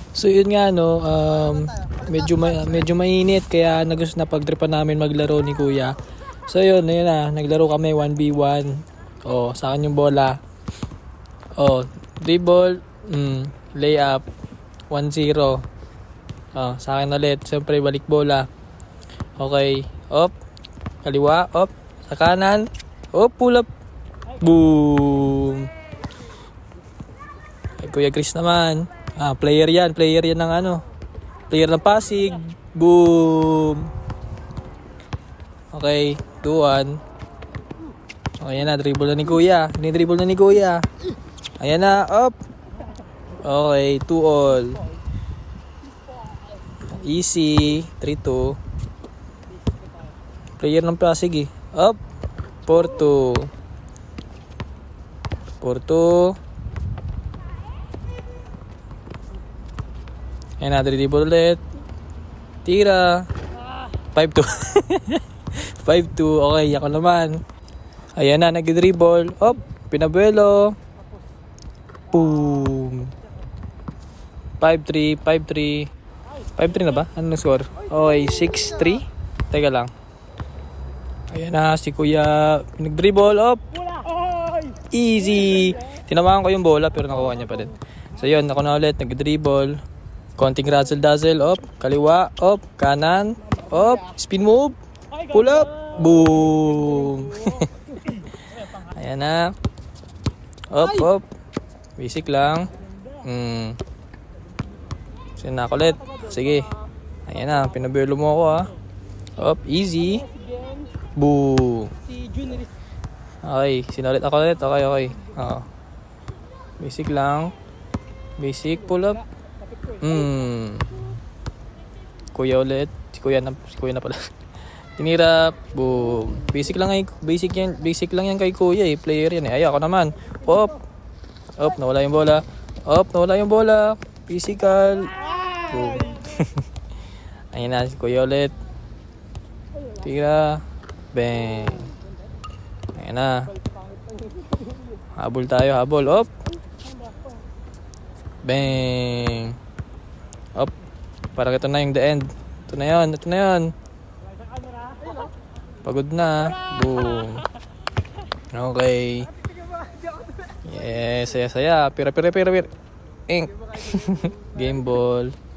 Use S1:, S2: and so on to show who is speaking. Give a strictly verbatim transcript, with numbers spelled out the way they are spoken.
S1: So yun nga no, um, medyo ma- medyo mainit kaya nagusto na pagtripan namin maglaro ni Kuya. So yun, yun na, naglaro kami one v one. Oh, sa akin yung bola. Oh, dribble, mm, layup, one zero. Oh, sa akin ulit, siyempre balik bola. Okay, up, kaliwa, up, sa kanan, up, pull up, boom. Ay, Kuya Chris naman. Ah, player yan. Player yan ng ano. Player ng Pasig. Boom. Okay. two one. Okay, yan na. Dribble na ni Kuya. Ni-dribble na ni Kuya. Ayan na. Up. Okay. two all. Easy. three two. Player ng Pasig eh. Up. four two. four two. Ayan na, dribble ulit. Tira. five two. five two. Okay, ako naman. Ayan na, nag-dribble. Op, pinabuelo. Boom. five three, five three. five three na ba? Ano score? Okay, six three. Teka lang. Ayan na, si Kuya. Nag-dribble. Op. Easy. Tinamaan ko yung bola pero nakuha niya pa din. So yun, ako na ulit. Nag-dribble. Konting razzle dazzle, up, kaliwa, up, kanan, up, spin move, pull up, boom. Ayan na. Up, up. Basic lang. Hmm. Sige na ulit. Sige. Ayan na, pinabelo mo ako ha. Up, easy. Boom. Okay, sinulit ako ulit. Okay, okay. Oo. Basic lang. Basic, pull up. Hmm. Kuya ulit. Si Kuya na, si Kuya na pala. Tinira. Boom. Basic lang ay basic yan, basic lang yan kay Kuya eh. Player yan eh. Ay ako naman. Pop. Up, nawala yung bola. Up, nawala yung bola. Physical. Boom. Ayun na si Kuya ulit. Tira. Bang. Ayun na. Habol tayo, habol. Up. Bang. Up. Parang ito na yung the end. Ito na yun. Ito na yun. Pagod na. Boom. Okay. Yes. Saya, saya. Pira, pira, pira, pira. Ink. Game ball.